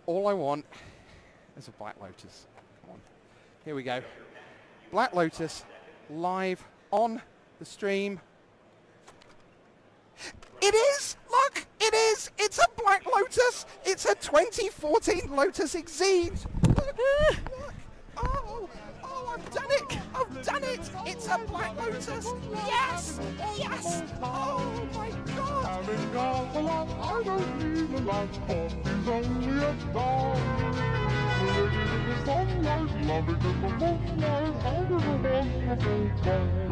All I want is a Black Lotus. Come on. Here we go. Black Lotus live on the stream. It is! Look! It is! It's a Black Lotus! It's a 2014 Lotus Exceed! Look! Look! Oh! Oh, I've done it! I've done it! It's a Black Lotus! Yes! Yes! Oh my god! Having got a lot, I don't need a lot. Coffee's only a dog. Living in the sunlight, loving in the moonlight, under the wonderful sky.